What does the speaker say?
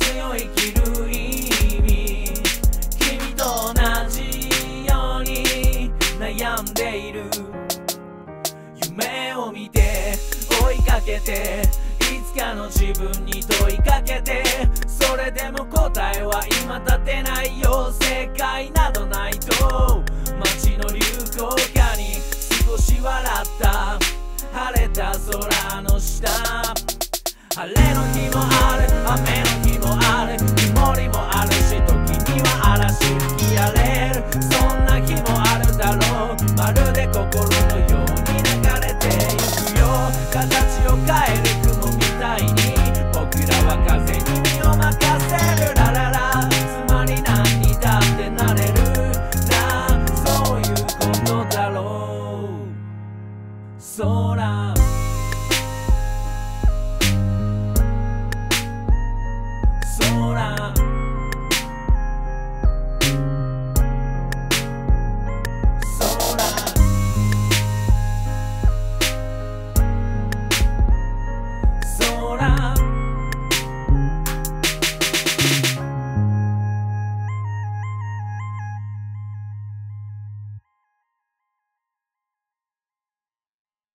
よ生きる意味、君と同じように悩んでいる。夢を見て追いかけて、いつかの自分に問いかけて、それでも答えは今立てないよ。正解などないと街の流行歌に少し笑った晴れた空の下。晴れの日もある、雨の日もある、曇りもあるし、時には嵐吹き荒れる。そんな日もあるだろう。まるで心